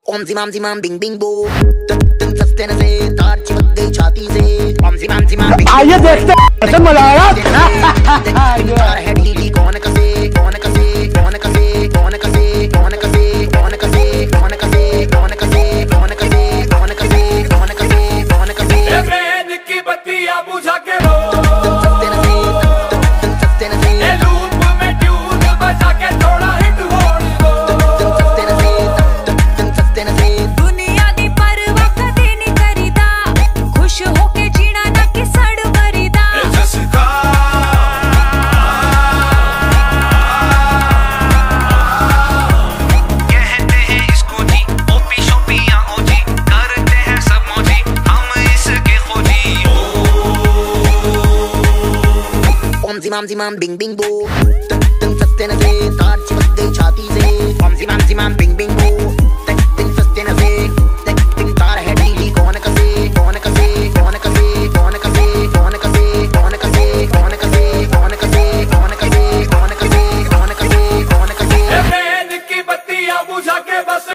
ओम जिमाम Bing Bing बो तन सस्ते न से तार चिपक गई छाती से। ओम जिमाम बिंग आइए देखते हैं कैसे मजा आया। तार है ढीली कौन कसे कौन कसे कौन कसे कौन कसे कौन कसे कौन कसे कौन कसे कौन कसे कौन कसे कौन कसे कौन कसे कौन कसे ट्रेन की बत्तियां बुझा के रो सस्ते न से लूप में ट्यून बजा के थोड़ा हिट होने दो। सस्ते न से दुनिया दी परवाह कदे नहीं करीदा, खुश होके जीना ना कि सड़ मरीदा। जसका कहते हैं इसको जी ओपी शोपी या ओजी, करते हैं सब मौजी हम इसके खोजी। ओम जिमाम बिंग बिंग बो तन सस्ते न से तार चिपक गई छाती से। ओम जिमाम बिंग बिंग बो